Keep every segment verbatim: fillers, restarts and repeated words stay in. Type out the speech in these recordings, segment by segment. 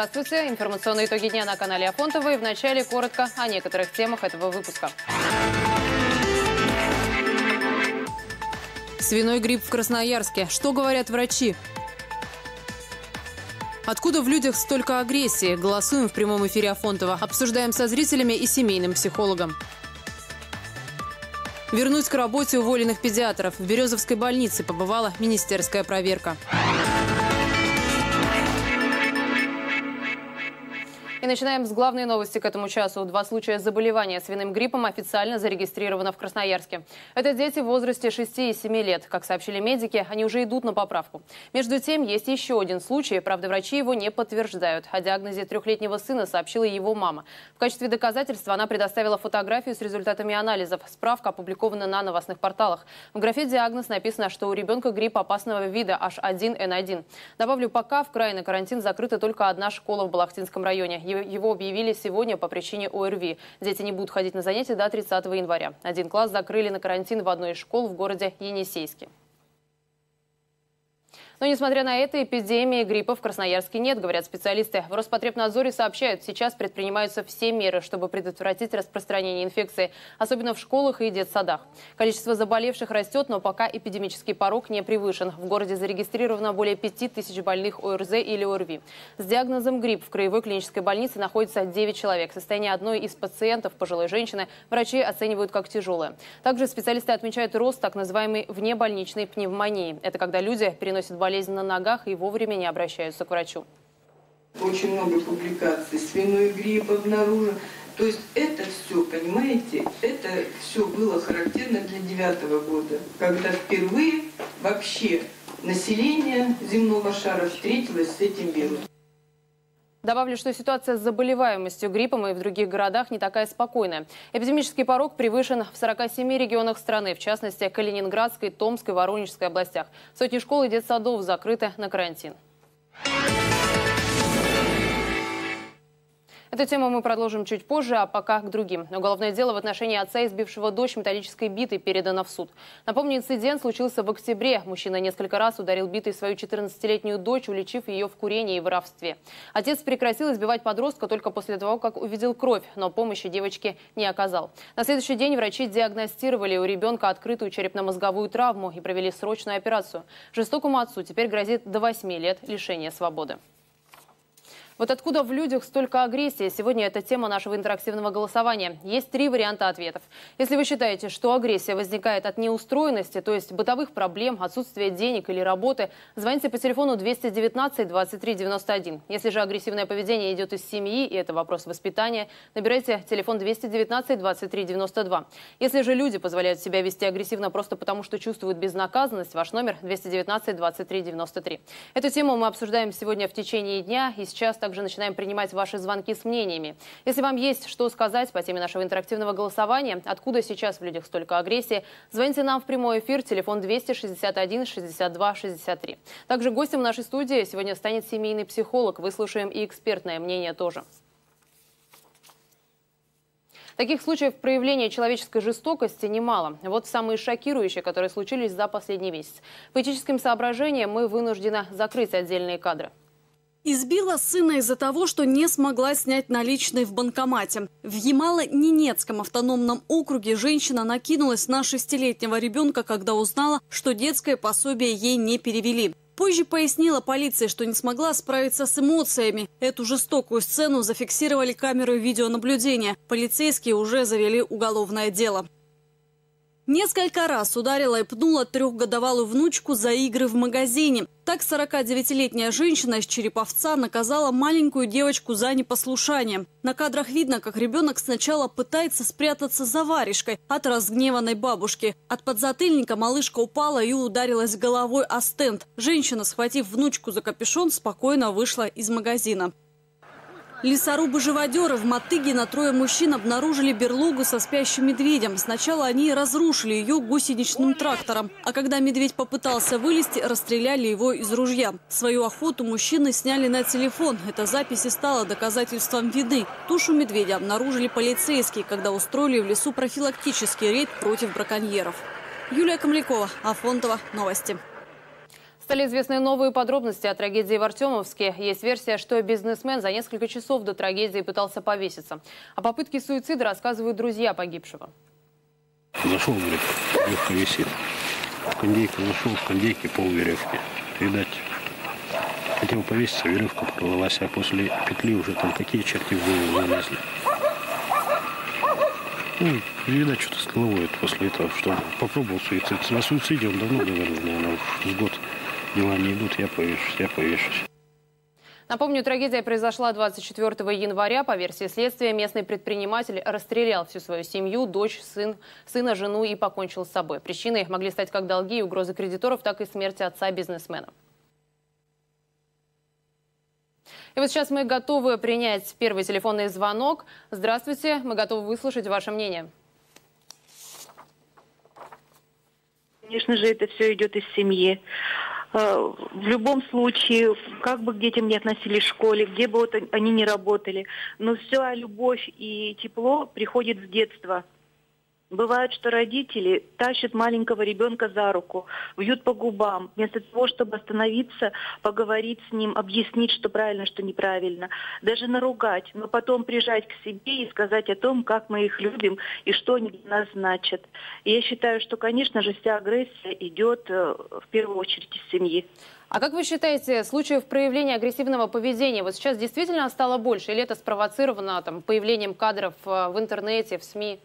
Здравствуйте. Информационные итоги дня на канале Афонтова. И вначале коротко о некоторых темах этого выпуска. Свиной грипп в Красноярске. Что говорят врачи? Откуда в людях столько агрессии? Голосуем в прямом эфире Афонтова. Обсуждаем со зрителями и семейным психологом. Вернуть к работе уволенных педиатров. В Березовской больнице побывала министерская проверка. И начинаем с главной новости к этому часу. Два случая заболевания свиным гриппом официально зарегистрировано в Красноярске. Это дети в возрасте шести и семи лет. Как сообщили медики, они уже идут на поправку. Между тем, есть еще один случай. Правда, врачи его не подтверждают. О диагнозе трехлетнего сына сообщила его мама. В качестве доказательства она предоставила фотографию с результатами анализов. Справка опубликована на новостных порталах. В графе «Диагноз» написано, что у ребенка грипп опасного вида эйч один эн один. Добавлю, пока в крае на карантин закрыта только одна школа в Балахтинском районе. Его объявили сегодня по причине о эр ви. Дети не будут ходить на занятия до тридцатого января. Один класс закрыли на карантин в одной из школ в городе Енисейске. Но, несмотря на это, эпидемии гриппа в Красноярске нет, говорят специалисты. В Роспотребнадзоре сообщают, сейчас предпринимаются все меры, чтобы предотвратить распространение инфекции, особенно в школах и детсадах. Количество заболевших растет, но пока эпидемический порог не превышен. В городе зарегистрировано более пяти тысяч больных о эр зэ или о эр ви. С диагнозом грипп в краевой клинической больнице находится девять человек. Состояние одной из пациентов, пожилой женщины, врачи оценивают как тяжелое. Также специалисты отмечают рост так называемой внебольничной пневмонии. Это когда люди переносят болезнь болезнь на ногах и вовремя не обращаются к врачу. Очень много публикаций, свиной грипп обнаружен. То есть это все, понимаете, это все было характерно для девятого года, когда впервые вообще население земного шара встретилось с этим вирусом. Добавлю, что ситуация с заболеваемостью гриппом и в других городах не такая спокойная. Эпидемический порог превышен в сорока семи регионах страны, в частности, Калининградской, Томской, Воронежской областях. Сотни школ и детсадов закрыты на карантин. Эту тему мы продолжим чуть позже, а пока к другим. Уголовное дело в отношении отца, избившего дочь металлической битой, передано в суд. Напомню, инцидент случился в октябре. Мужчина несколько раз ударил битой свою четырнадцатилетнюю дочь, уличив ее в курении и воровстве. Отец прекратил избивать подростка только после того, как увидел кровь, но помощи девочке не оказал. На следующий день врачи диагностировали у ребенка открытую черепно-мозговую травму и провели срочную операцию. Жестокому отцу теперь грозит до восьми лет лишения свободы. Вот откуда в людях столько агрессии? Сегодня это тема нашего интерактивного голосования. Есть три варианта ответов. Если вы считаете, что агрессия возникает от неустроенности, то есть бытовых проблем, отсутствия денег или работы, звоните по телефону двести девятнадцать двадцать три девяносто один. Если же агрессивное поведение идет из семьи, и это вопрос воспитания, набирайте телефон двести девятнадцать двадцать три девяносто два. Если же люди позволяют себя вести агрессивно просто потому, что чувствуют безнаказанность, ваш номер двести девятнадцать двадцать три девяносто три. Эту тему мы обсуждаем сегодня в течение дня, и сейчас также начинаем принимать ваши звонки с мнениями. Если вам есть что сказать по теме нашего интерактивного голосования, откуда сейчас в людях столько агрессии, звоните нам в прямой эфир, телефон двести шестьдесят один шестьдесят два шестьдесят три. Также гостем нашей студии сегодня станет семейный психолог. Выслушаем и экспертное мнение тоже. Таких случаев проявления человеческой жестокости немало. Вот самые шокирующие, которые случились за последний месяц. По этическим соображениям мы вынуждены закрыть отдельные кадры. Избила сына из-за того, что не смогла снять наличные в банкомате. В Ямало-Ненецком автономном округе женщина накинулась на шестилетнего ребенка, когда узнала, что детское пособие ей не перевели. Позже пояснила полиции, что не смогла справиться с эмоциями. Эту жестокую сцену зафиксировали камеры видеонаблюдения. Полицейские уже завели уголовное дело. Несколько раз ударила и пнула трехгодовалую внучку за игры в магазине. Так сорокадевятилетняя женщина из Череповца наказала маленькую девочку за непослушание. На кадрах видно, как ребенок сначала пытается спрятаться за варежкой от разгневанной бабушки. От подзатыльника малышка упала и ударилась головой о стенд. Женщина, схватив внучку за капюшон, спокойно вышла из магазина. Лесорубы-живодеры в Мотыгино трое мужчин обнаружили берлогу со спящим медведем. Сначала они разрушили ее гусеничным трактором, а когда медведь попытался вылезти, расстреляли его из ружья. Свою охоту мужчины сняли на телефон. Эта запись и стала доказательством вины. Тушу медведя обнаружили полицейские, когда устроили в лесу профилактический рейд против браконьеров. Юлия Камлякова, Афонтова, новости. Стали известны новые подробности о трагедии в Артемовске. Есть версия, что бизнесмен за несколько часов до трагедии пытался повеситься. О попытке суицида рассказывают друзья погибшего. Зашел, говорит, веревка висит. Кондейку нашел, в кондейке пол веревки. Видать, хотел повеситься, веревка порвалась, а после петли уже там такие черти в голову залезли. Ну, видать, что-то с головой после этого, что попробовал суицид. На суициде он давно говорил, наверное, уж с год. Дела не идут, я повешусь, я повешусь. Напомню, трагедия произошла двадцать четвёртого января. По версии следствия, местный предприниматель расстрелял всю свою семью, дочь, сын, сына, жену и покончил с собой. Причиной могли стать как долги и угрозы кредиторов, так и смерть отца бизнесмена. И вот сейчас мы готовы принять первый телефонный звонок. Здравствуйте, мы готовы выслушать ваше мнение. Конечно же, это все идет из семьи. В любом случае, как бы к детям не относились в школе, где бы вот они ни работали, но вся любовь и тепло приходит с детства. Бывает, что родители тащат маленького ребенка за руку, бьют по губам, вместо того, чтобы остановиться, поговорить с ним, объяснить, что правильно, что неправильно, даже наругать, но потом прижать к себе и сказать о том, как мы их любим и что они для нас значат. И я считаю, что, конечно же, вся агрессия идет в первую очередь из семьи. А как вы считаете, случаев проявления агрессивного поведения вот сейчас действительно стало больше? Или это спровоцировано там, появлением кадров в интернете, в СМИ?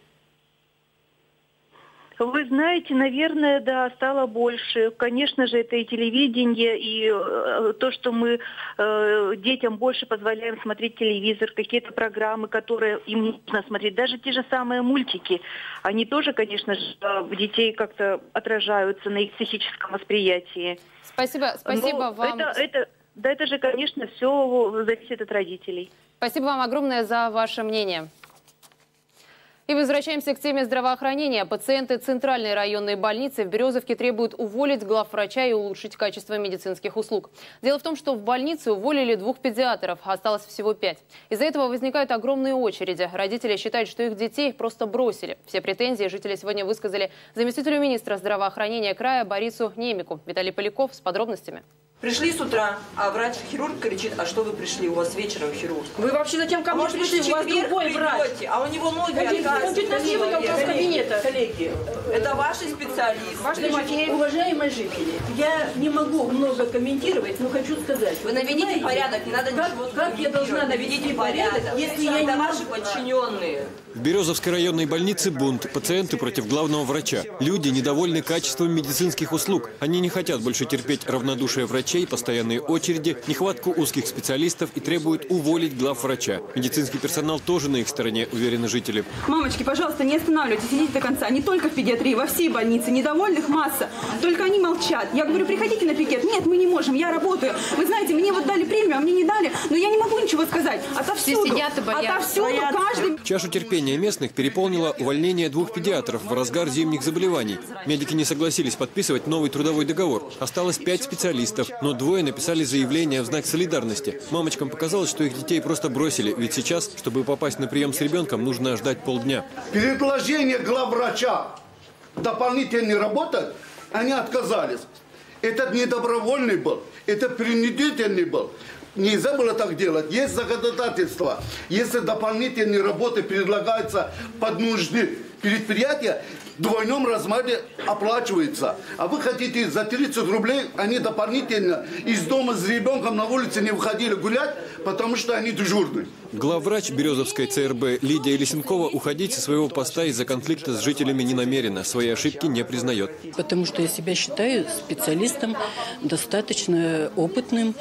Вы знаете, наверное, да, стало больше. Конечно же, это и телевидение, и э, то, что мы э, детям больше позволяем смотреть телевизор, какие-то программы, которые им не нужно смотреть. Даже те же самые мультики, они тоже, конечно же, в детей как-то отражаются на их психическом восприятии. Спасибо, спасибо Но вам. Это, это, да, это же, конечно, все зависит от родителей. Спасибо вам огромное за ваше мнение. И возвращаемся к теме здравоохранения. Пациенты Центральной районной больницы в Березовке требуют уволить главврача и улучшить качество медицинских услуг. Дело в том, что в больнице уволили двух педиатров, а осталось всего пять. Из-за этого возникают огромные очереди. Родители считают, что их детей просто бросили. Все претензии жители сегодня высказали заместителю министра здравоохранения края Борису Немику. Виталий Поляков с подробностями. Пришли с утра, а врач-хирург кричит: а что вы пришли, у вас вечером хирург? Вы вообще затем ко мне а пришли, у вас другой врач. А у него ноги отказываются. Коллеги, коллеги, это ваши специалисты. Ваши уважаемые жители, я не могу много комментировать, но хочу сказать. Вы наведите знаете, порядок, не надо как, ничего как я должна навести порядок, если я не ваши подчиненные? В Березовской районной больнице бунт. Пациенты против главного врача. Люди недовольны качеством медицинских услуг. Они не хотят больше терпеть равнодушие врачей, постоянные очереди, нехватку узких специалистов и требуют уволить главврача. Медицинский персонал тоже на их стороне, уверены жители. Мамочки, пожалуйста, не останавливайтесь, идите до конца. Не только в педиатрии, во всей больнице. Недовольных масса. Только они молчат. Я говорю, приходите на пикет. Нет, мы не можем, я работаю. Вы знаете, мне вот дали премию, а мне не дали. Но я не могу ничего сказать. Отовсюду, отовсюду каждый... Чашу терпения местных переполнило увольнение двух педиатров в разгар зимних заболеваний. Медики не согласились подписывать новый трудовой договор. Осталось пять специалистов, но двое написали заявление в знак солидарности. Мамочкам показалось, что их детей просто бросили, ведь сейчас, чтобы попасть на прием с ребенком, нужно ждать полдня. Предложение главврача дополнительно работать, они отказались. Этот не добровольный был, это принудительный был. Нельзя было так делать. Есть законодательство. Если дополнительные работы предлагаются под нужды предприятия, в двойном размере оплачивается. А вы хотите за тридцать рублей, они дополнительно из дома с ребенком на улице не выходили гулять, потому что они дежурные. Главврач Березовской ЦРБ Лидия Лисенкова уходить со своего поста из-за конфликта с жителями не намерена. Свои ошибки не признает. Потому что я себя считаю специалистом достаточно опытным.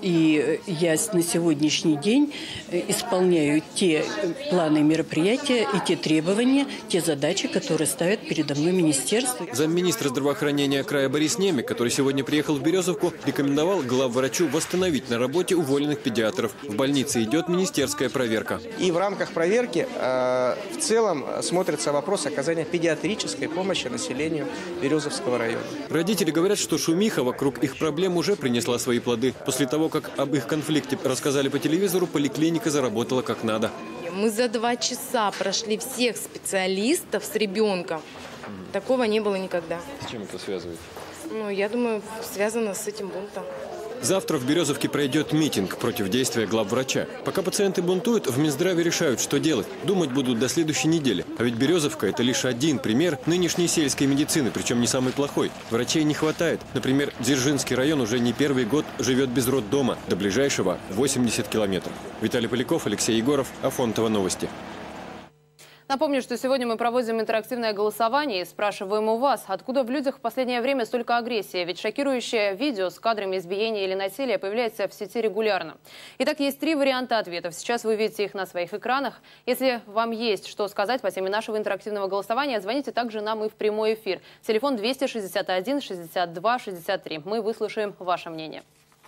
И я на сегодняшний день исполняю те планы мероприятия и те требования, те задачи, которые ставят передо мной министерство. Замминистра здравоохранения края Борис Немик, который сегодня приехал в Березовку, рекомендовал главврачу восстановить на работе уволенных педиатров. В больнице идет министерская проверка. И в рамках проверки э, в целом смотрится вопрос оказания педиатрической помощи населению Березовского района. Родители говорят, что шумиха вокруг их проблем уже принесла свои плоды. После того, как об их конфликте рассказали по телевизору, поликлиника заработала как надо. Мы за два часа прошли всех специалистов с ребенком. Такого не было никогда. С чем это связывает? Ну, я думаю, связано с этим бунтом. Завтра в Березовке пройдет митинг против действия главврача. Пока пациенты бунтуют, в Минздраве решают, что делать. Думать будут до следующей недели. А ведь Березовка – это лишь один пример нынешней сельской медицины, причем не самый плохой. Врачей не хватает. Например, Дзержинский район уже не первый год живет без роддома. До ближайшего восемьдесят километров. Виталий Поляков, Алексей Егоров, Афонтово новости. Напомню, что сегодня мы проводим интерактивное голосование и спрашиваем у вас, откуда в людях в последнее время столько агрессии. Ведь шокирующее видео с кадрами избиения или насилия появляется в сети регулярно. Итак, есть три варианта ответов. Сейчас вы видите их на своих экранах. Если вам есть что сказать по теме нашего интерактивного голосования, звоните также нам и в прямой эфир. Телефон двести шестьдесят один шестьдесят два шестьдесят три. Мы выслушаем ваше мнение.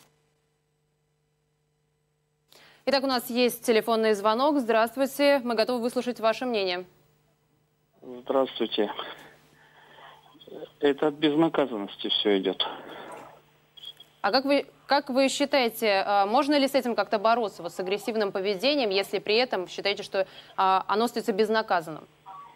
Итак, у нас есть телефонный звонок. Здравствуйте. Мы готовы выслушать ваше мнение. Здравствуйте. Это от безнаказанности все идет. А как вы, как вы считаете, можно ли с этим как-то бороться, вот с агрессивным поведением, если при этом считаете, что оно остается безнаказанным?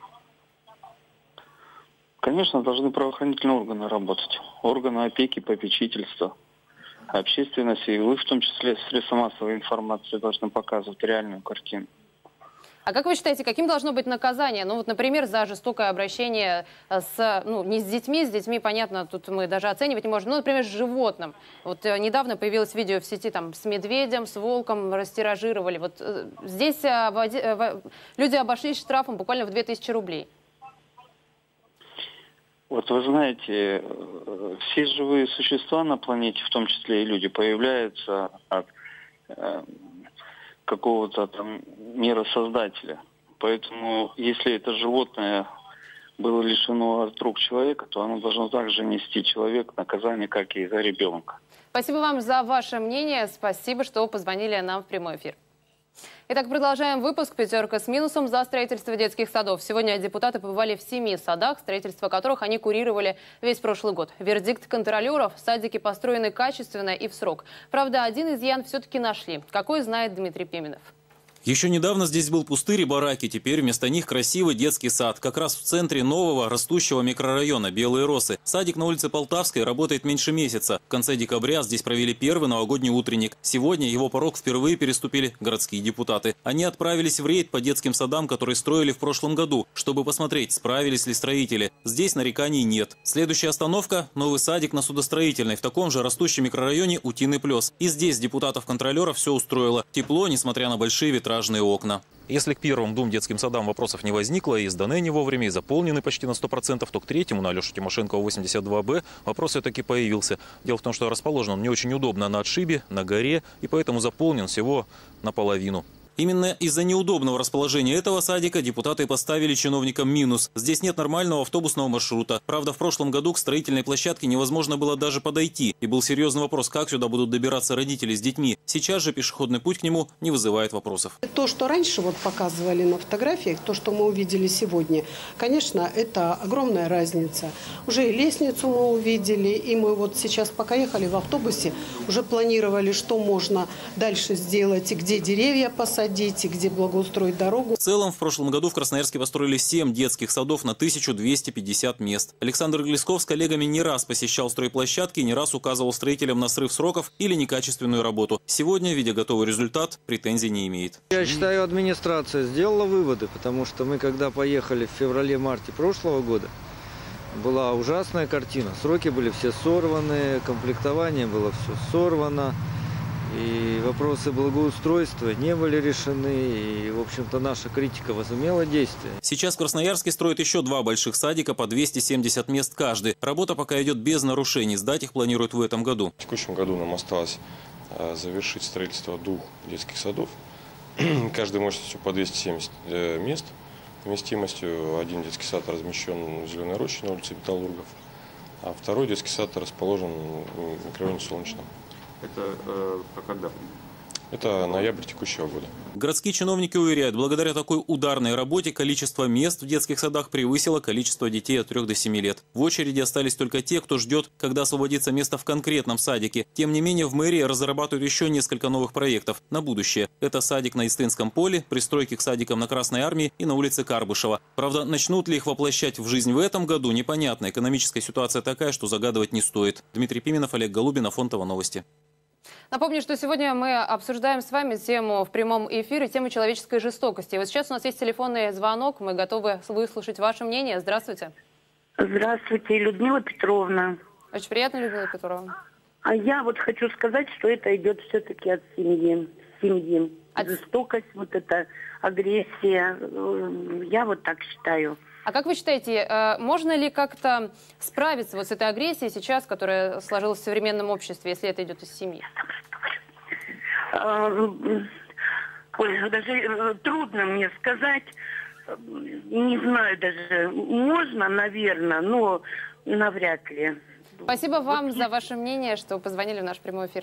Конечно, должны правоохранительные органы работать. Органы опеки, попечительства. Общественность, и вы в том числе средства массовой информации должны показывать реальную картину. А как вы считаете, каким должно быть наказание? Ну вот, например, за жестокое обращение с, ну, не с детьми, с детьми, понятно, тут мы даже оценивать не можем, ну, например, с животным. Вот э, недавно появилось видео в сети там с медведем, с волком, растиражировали. Вот э, здесь э, води, э, люди обошлись штрафом буквально в две тысячи рублей. Вот вы знаете, все живые существа на планете, в том числе и люди, появляются от э, какого-то там миросоздателя. Поэтому, если это животное было лишено от рук человека, то оно должно также нести человек наказание, как и за ребенка. Спасибо вам за ваше мнение. Спасибо, что позвонили нам в прямой эфир. Итак, продолжаем выпуск. Пятерка с минусом за строительство детских садов. Сегодня депутаты побывали в семи садах, строительство которых они курировали весь прошлый год. Вердикт контролеров: садики построены качественно и в срок. Правда, один изъян все-таки нашли. Какой, знает Дмитрий Пименов. Еще недавно здесь был пустырь и бараки, теперь вместо них красивый детский сад. Как раз в центре нового растущего микрорайона «Белые росы». Садик на улице Полтавской работает меньше месяца. В конце декабря здесь провели первый новогодний утренник. Сегодня его порог впервые переступили городские депутаты. Они отправились в рейд по детским садам, которые строили в прошлом году, чтобы посмотреть, справились ли строители. Здесь нареканий нет. Следующая остановка – новый садик на Судостроительной, в таком же растущем микрорайоне «Утиный плес». И здесь депутатов-контролеров все устроило. Тепло, несмотря на большие витражи. Окна. Если к первым двум детским садам вопросов не возникло, и сданы не вовремя, и заполнены почти на сто процентов, то к третьему, на Алёше Тимошенко восемьдесят два Б, вопрос все-таки появился. Дело в том, что расположен он не очень удобно на отшибе, на горе, и поэтому заполнен всего наполовину. Именно из-за неудобного расположения этого садика депутаты поставили чиновникам минус. Здесь нет нормального автобусного маршрута. Правда, в прошлом году к строительной площадке невозможно было даже подойти. И был серьезный вопрос, как сюда будут добираться родители с детьми. Сейчас же пешеходный путь к нему не вызывает вопросов. То, что раньше вот показывали на фотографиях, то, что мы увидели сегодня, конечно, это огромная разница. Уже и лестницу мы увидели, и мы вот сейчас, пока ехали в автобусе, уже планировали, что можно дальше сделать и где деревья посадить, где благоустроить дорогу. В целом, в прошлом году в Красноярске построили семь детских садов на тысячу двести пятьдесят мест. Александр Глесков с коллегами не раз посещал стройплощадки и не раз указывал строителям на срыв сроков или некачественную работу. Сегодня, видя готовый результат, претензий не имеет. Я считаю, администрация сделала выводы, потому что мы, когда поехали в феврале-марте прошлого года, была ужасная картина. Сроки были все сорваны, комплектование было все сорвано. И вопросы благоустройства не были решены, и, в общем-то, наша критика возымела действие. Сейчас в Красноярске строят еще два больших садика по двести семьдесят мест каждый. Работа пока идет без нарушений. Сдать их планируют в этом году. В текущем году нам осталось завершить строительство двух детских садов. Каждый мощностью по двести семьдесят мест. Вместимостью один детский сад размещен в Зеленой роще на улице Металлургов, а второй детский сад расположен в микрорайоне Солнечном. Это э, а когда? Это ноябрь текущего года. Городские чиновники уверяют, благодаря такой ударной работе количество мест в детских садах превысило количество детей от трёх до семи лет. В очереди остались только те, кто ждет, когда освободится место в конкретном садике. Тем не менее, в мэрии разрабатывают еще несколько новых проектов на будущее. Это садик на Истынском поле, пристройки к садикам на Красной Армии и на улице Карбышева. Правда, начнут ли их воплощать в жизнь в этом году, непонятно. Экономическая ситуация такая, что загадывать не стоит. Дмитрий Пименов, Олег Голубин, Афонтово, новости. Напомню, что сегодня мы обсуждаем с вами тему в прямом эфире, тему человеческой жестокости. И вот сейчас у нас есть телефонный звонок, мы готовы выслушать ваше мнение. Здравствуйте. Здравствуйте, Людмила Петровна. Очень приятно, Людмила Петровна. А я вот хочу сказать, что это идет все-таки от семьи. семьи. От... Жестокость, вот эта агрессия. Я вот так считаю. А как вы считаете, можно ли как-то справиться вот с этой агрессией сейчас, которая сложилась в современном обществе, если это идет из семьи? Ой, даже трудно мне сказать. Не знаю даже. Можно, наверное, но навряд ли. Спасибо вам за ваше мнение, что позвонили в наш прямой эфир.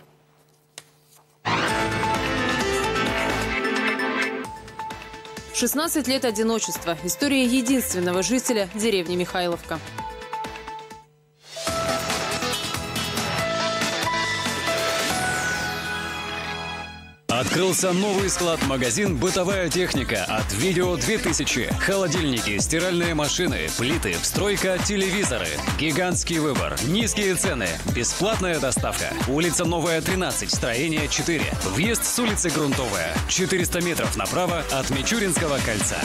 шестнадцать лет одиночества. История единственного жителя деревни Михайловка. Открылся новый склад-магазин «Бытовая техника» от Видео две тысячи. Холодильники, стиральные машины, плиты, встройка, телевизоры. Гигантский выбор, низкие цены, бесплатная доставка. Улица Новая, тринадцать, строение четыре. Въезд с улицы Грунтовая. четыреста метров направо от Мичуринского кольца.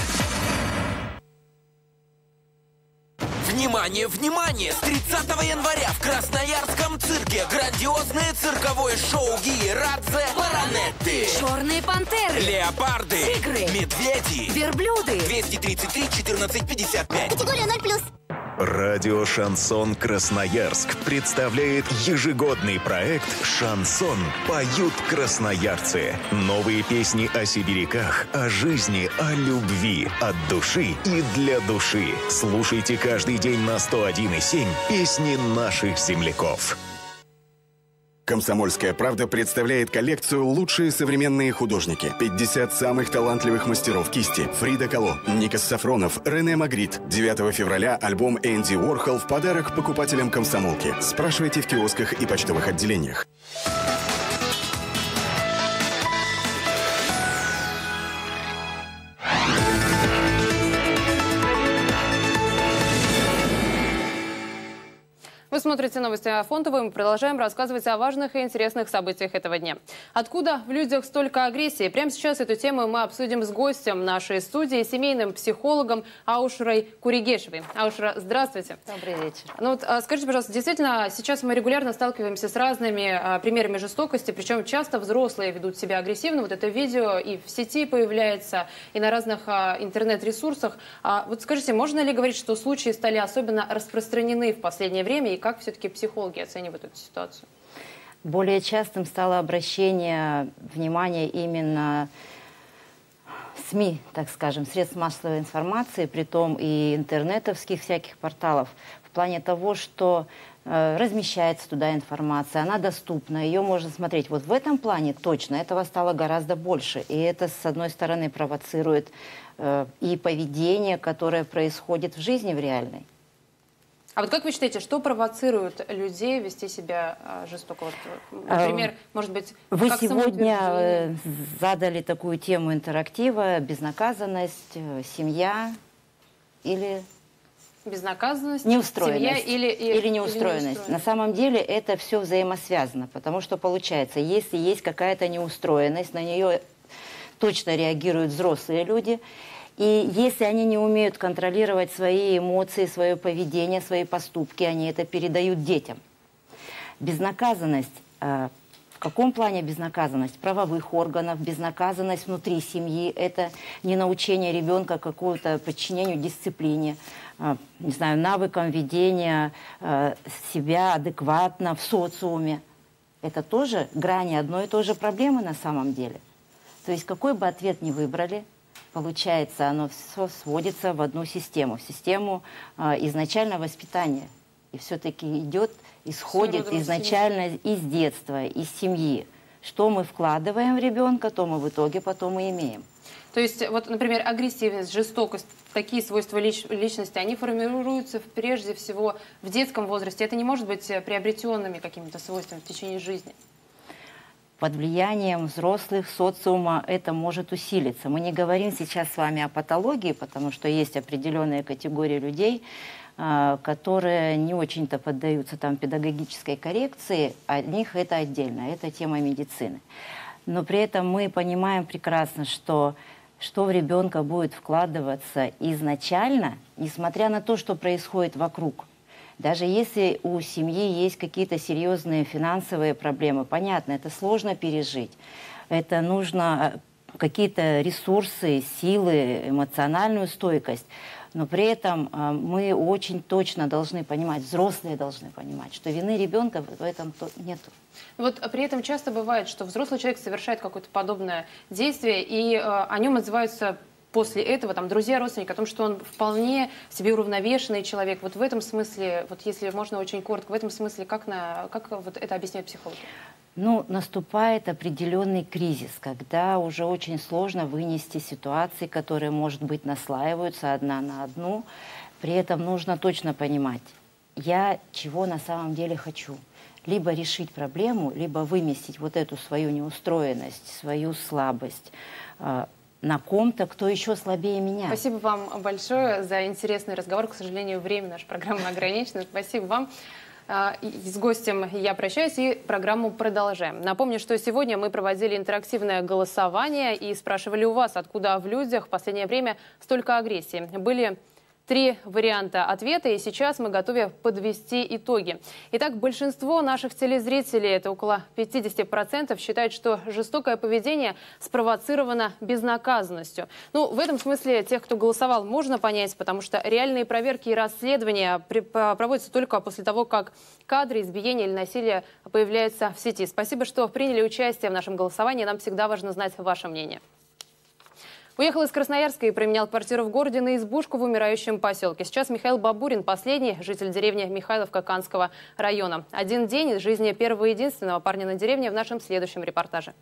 Внимание, внимание! С тридцатого января в Красноярском цирке грандиозное цирковое шоу Гии Радзе «Марионетты». Черные пантеры. Леопарды. Тигры. Медведи. Верблюды. двести тридцать три четырнадцать пятьдесят пять. Категория ноль плюс. Радио «Шансон Красноярск» представляет ежегодный проект «Шансон. Поют красноярцы». Новые песни о сибиряках, о жизни, о любви, от души и для души. Слушайте каждый день на сто один и семь песни наших земляков. «Комсомольская правда» представляет коллекцию «Лучшие современные художники». пятьдесят самых талантливых мастеров кисти. Фрида Кало, Никос Сафронов, Рене Магрит. девятого февраля альбом Энди Уорхол в подарок покупателям «Комсомолки». Спрашивайте в киосках и почтовых отделениях. Вы смотрите новости Афонтово, и мы продолжаем рассказывать о важных и интересных событиях этого дня. Откуда в людях столько агрессии? Прямо сейчас эту тему мы обсудим с гостем нашей студии, семейным психологом Аушрой Куригешевой. Аушра, здравствуйте. Добрый вечер. Ну вот, скажите, пожалуйста, действительно, сейчас мы регулярно сталкиваемся с разными а, примерами жестокости, причем часто взрослые ведут себя агрессивно. Вот это видео и в сети появляется, и на разных а, интернет-ресурсах. А, вот скажите, можно ли говорить, что случаи стали особенно распространены в последнее время, и как все-таки психологи оценивают эту ситуацию? Более частым стало обращение внимания именно СМИ, так скажем, средств массовой информации, притом и интернетовских всяких порталов, в плане того, что э, размещается туда информация, она доступна, ее можно смотреть. Вот в этом плане точно этого стало гораздо больше. И это, с одной стороны, провоцирует э, и поведение, которое происходит в жизни, в реальной. А вот как вы считаете, что провоцирует людей вести себя а, жестоко? Вот, например, может быть, вы как сегодня задали такую тему интерактива: безнаказанность, семья или безнаказанность, неустроенность, семья или, или, или неустроенность. Или неустроенность. На самом деле это все взаимосвязано, потому что получается, если есть какая-то неустроенность, на нее точно реагируют взрослые люди. И если они не умеют контролировать свои эмоции, свое поведение, свои поступки, они это передают детям. Безнаказанность. В каком плане безнаказанность? Правовых органов, безнаказанность внутри семьи. Это не научение ребенка какому-то подчинению дисциплине, не знаю, навыкам ведения себя адекватно в социуме. Это тоже грани одной и той же проблемы на самом деле. То есть какой бы ответ ни выбрали, получается, оно все сводится в одну систему, в систему э, изначального воспитания. И все-таки идет, исходит изначально из детства, из семьи. Что мы вкладываем в ребенка, то мы в итоге потом и имеем. То есть, вот, например, агрессивность, жестокость, такие свойства лич личности, они формируются прежде всего в детском возрасте. Это не может быть приобретенными какими-то свойствами в течение жизни. Под влиянием взрослых, социума это может усилиться. Мы не говорим сейчас с вами о патологии, потому что есть определенные категории людей, которые не очень-то поддаются там педагогической коррекции, о них это отдельно, это тема медицины. Но при этом мы понимаем прекрасно, что что в ребенка будет вкладываться изначально, несмотря на то, что происходит вокруг. Даже если у семьи есть какие-то серьезные финансовые проблемы, понятно, это сложно пережить. Это нужно какие-то ресурсы, силы, эмоциональную стойкость. Но при этом мы очень точно должны понимать, взрослые должны понимать, что вины ребенка в этом нет. Вот при этом часто бывает, что взрослый человек совершает какое-то подобное действие, и э, о нем отзываются после этого там, друзья, родственники, о том, что он вполне себе уравновешенный человек. Вот в этом смысле, вот если можно очень коротко, в этом смысле, как, на, как вот это объясняют психологи? Ну, наступает определенный кризис, когда уже очень сложно вынести ситуации, которые, может быть, наслаиваются одна на одну. При этом нужно точно понимать, я чего на самом деле хочу. Либо решить проблему, либо выместить вот эту свою неустроенность, свою слабость э, на ком-то, кто еще слабее меня. Спасибо вам большое за интересный разговор. К сожалению, время нашей программы ограничено. Спасибо вам. С гостем я прощаюсь и программу продолжаем. Напомню, что сегодня мы проводили интерактивное голосование и спрашивали у вас, откуда в людях в последнее время столько агрессии. Были три варианта ответа, и сейчас мы готовы подвести итоги. Итак, большинство наших телезрителей, это около пятидесяти процентов, считают, что жестокое поведение спровоцировано безнаказанностью. Ну, в этом смысле тех, кто голосовал, можно понять, потому что реальные проверки и расследования проводятся только после того, как кадры избиения или насилия появляются в сети. Спасибо, что приняли участие в нашем голосовании. Нам всегда важно знать ваше мнение. Уехал из Красноярска и променял квартиру в городе на избушку в умирающем поселке. Сейчас Михаил Бабурин, последний житель деревни Михайловка Канского района. Один день из жизни первого и единственного парня на деревне в нашем следующем репортаже.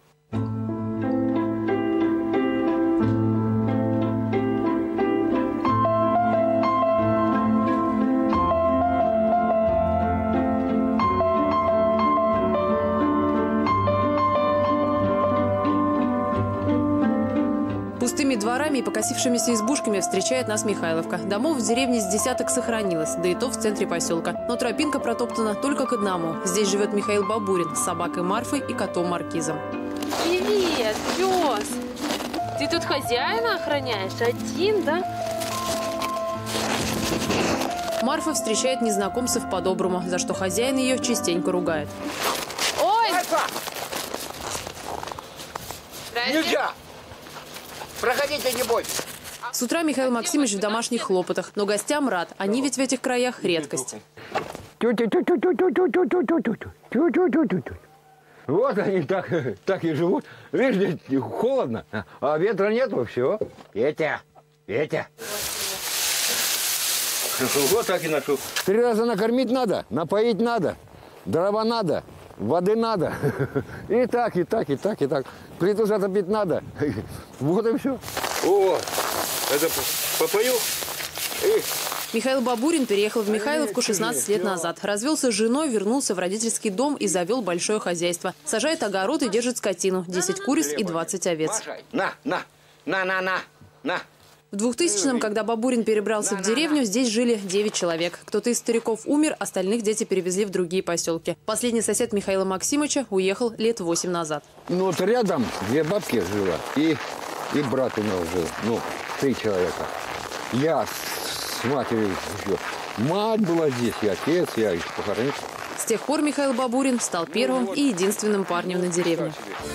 Пустыми дворами и покосившимися избушками встречает нас Михайловка. Домов в деревне с десяток сохранилось, да и то в центре поселка. Но тропинка протоптана только к одному. Здесь живет Михаил Бабурин с собакой Марфой и котом Маркизом. Привет, пес! Ты тут хозяина охраняешь? Один, да? Марфа встречает незнакомцев по-доброму, за что хозяин ее частенько ругает. Ой! Марфа! Нельзя! Проходите, не бойтесь. С утра Михаил Максимович в домашних хлопотах, но гостям рад. Они ведь в этих краях редкость. Вот они так, так и живут. Видишь, здесь холодно, а ветра нету, все. Ветя, Ветя. Вот так и ношу. Три раза накормить надо, напоить надо, дрова надо, воды надо. И так, и так, и так, и так. Плиту затопить надо. Вот и все. О, это попою. И... Михаил Бабурин переехал в Михайловку шестнадцать лет назад. Развелся с женой, вернулся в родительский дом и завел большое хозяйство. Сажает огород и держит скотину. десять куриц и двадцать овец. На, на, на, на, на, на. В двухтысячном, когда Бабурин перебрался в деревню, здесь жили девять человек. Кто-то из стариков умер, остальных дети перевезли в другие поселки. Последний сосед Михаила Максимовича уехал лет восемь назад. Ну вот рядом две бабки жила и, и брат у него жил. Ну, три человека. Я с матерью еще. Мать была здесь, и отец, я их похоронил. С тех пор Михаил Бабурин стал первым и единственным парнем на деревне.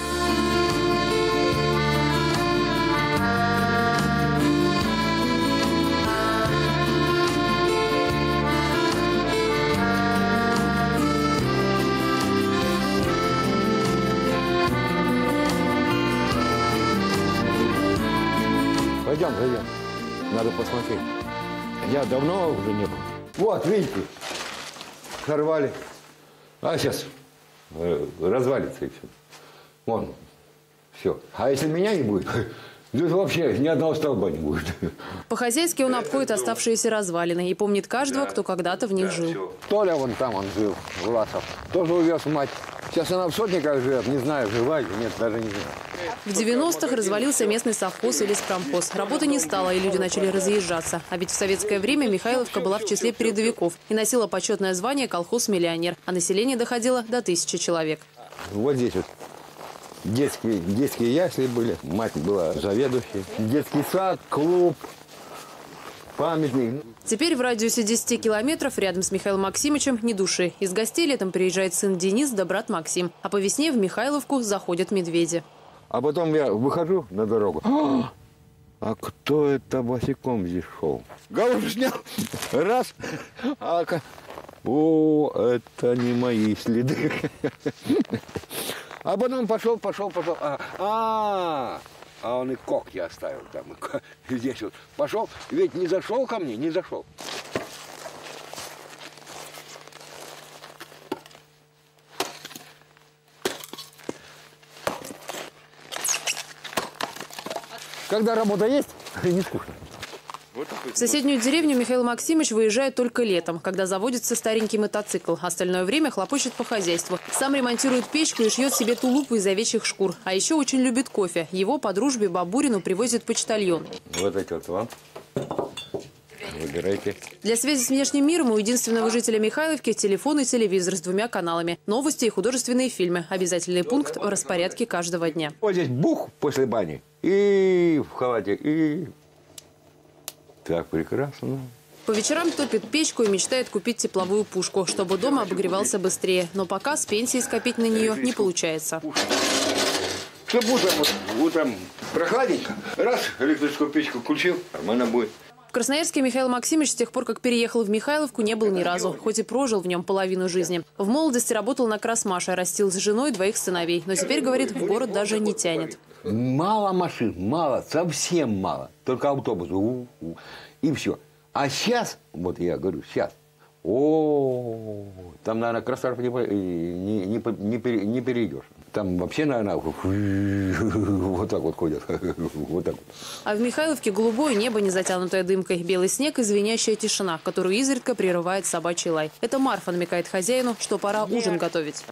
Пойдем, зайдем. Надо посмотреть. Я давно уже не был. Вот, видите, сорвали. А сейчас развалится и все. Вон, все. А если меня не будет, тут вообще ни одного столба не будет. По-хозяйски он обходит оставшиеся развалины и помнит каждого, кто когда-то в них жил. Толя вон там он жил, Власов. Тоже увез мать. Сейчас она в Сотниках живет, не знаю, жива или нет, даже не знаю. В девяностых развалился местный совхоз или спромхоз. Работы не стало, и люди начали разъезжаться. А ведь в советское время Михайловка была в числе передовиков и носила почетное звание колхоз-миллионер, а население доходило до тысячи человек. Вот здесь вот детские, детские ясли были, мать была заведующей, детский сад, клуб, памятник. Теперь в радиусе десяти километров рядом с Михаилом Максимовичем ни души. Из гостей летом приезжает сын Денис да брат Максим. А по весне в Михайловку заходят медведи. А потом я выхожу на дорогу. А, а кто это босиком здесь шел? Галуш снял. Раз. А, о, это не мои следы. А потом пошел, пошел, пошел. А, а, а он и когти оставил там. Здесь вот. Пошел. Ведь не зашел ко мне, не зашел. Когда работа есть, не скучно. В соседнюю деревню Михаил Максимович выезжает только летом, когда заводится старенький мотоцикл. Остальное время хлопочет по хозяйству. Сам ремонтирует печку и шьет себе тулупы из овечьих шкур. А еще очень любит кофе. Его по дружбе Бабурину привозит почтальон. Вот эти вот вам. Выбирайте. Для связи с внешним миром у единственного жителя Михайловки телефон и телевизор с двумя каналами. Новости и художественные фильмы. Обязательный пункт в распорядке каждого дня. Вот здесь бух после бани. И в халате, и... Так прекрасно. По вечерам топит печку и мечтает купить тепловую пушку, чтобы дом обогревался быстрее. Но пока с пенсии скопить на нее не получается. Чтобы утром, вот, утром прохладненько. Раз, электрическую печку включил, нормально будет. В Красноярске Михаил Максимович с тех пор, как переехал в Михайловку, не был ни разу, хоть и прожил в нем половину жизни. В молодости работал на Красмаше, растил с женой двоих сыновей. Но теперь, говорит, в город даже не тянет. Мало машин, мало, совсем мало. Только автобус. У -у, и все. А сейчас, вот я говорю, сейчас. О, там, наверное, Красноярск не, не, не, не, не перейдешь. Там вообще, наверное, вот так вот ходят. Вот так вот. А в Михайловке голубое небо, не затянутое дымкой, белый снег и звенящая тишина, которую изредка прерывает собачий лай. Это Марфа намекает хозяину, что пора ужин готовить.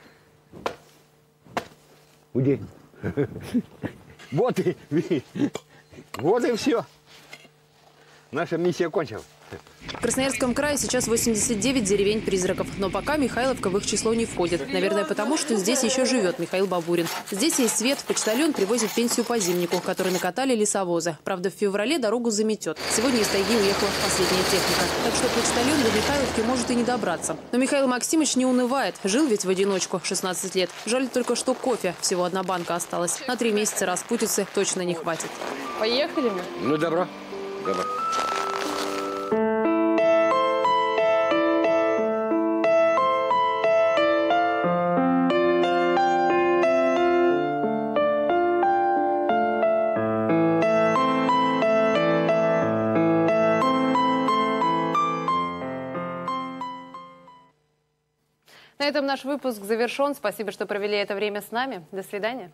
Где? Вот и, вот и все. Наша миссия кончилась. В Красноярском крае сейчас восемьдесят девять деревень-призраков. Но пока Михайловка в их число не входит. Наверное, потому что здесь еще живет Михаил Бабурин. Здесь есть свет. Почтальон привозит пенсию по зимнику, который накатали лесовозы. Правда, в феврале дорогу заметет. Сегодня из тайги уехала последняя техника. Так что почтальон до Михайловки может и не добраться. Но Михаил Максимович не унывает. Жил ведь в одиночку шестнадцать лет. Жаль только, что кофе. Всего одна банка осталась. На три месяца распутицы точно не хватит. Поехали мы? Ну, добро. Добро. На этом наш выпуск завершен. Спасибо, что провели это время с нами. До свидания.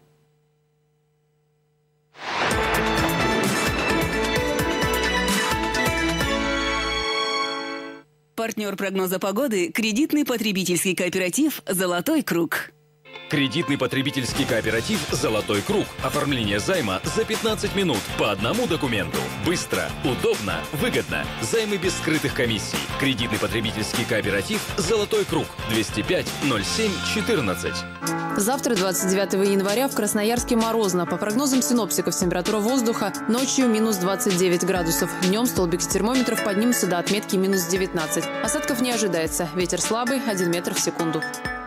Партнер прогноза погоды – кредитный потребительский кооператив «Золотой круг». Кредитный потребительский кооператив «Золотой круг». Оформление займа за пятнадцать минут по одному документу. Быстро, удобно, выгодно. Займы без скрытых комиссий. Кредитный потребительский кооператив «Золотой круг». двести пять ноль семь четырнадцать. Завтра, двадцать девятого января, в Красноярске морозно. По прогнозам синоптиков, температура воздуха ночью минус двадцать девять градусов. Днем столбик термометров поднимется до отметки минус девятнадцать. Осадков не ожидается. Ветер слабый, один метр в секунду.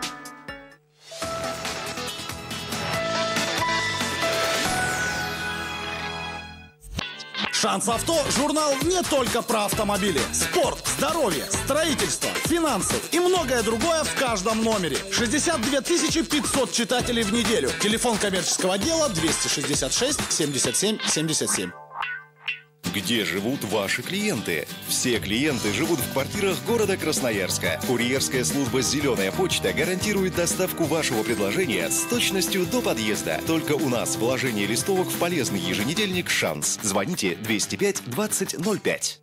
«Шанс Авто» – журнал не только про автомобили. Спорт, здоровье, строительство, финансы и многое другое в каждом номере. шестьдесят две тысячи пятьсот читателей в неделю. Телефон коммерческого отдела двести шестьдесят шесть семьдесят семь семьдесят семь. Где живут ваши клиенты? Все клиенты живут в квартирах города Красноярска. Курьерская служба «Зеленая почта» гарантирует доставку вашего предложения с точностью до подъезда. Только у нас вложение листовок в полезный еженедельник «Шанс». Звоните двести пять двадцать ноль пять.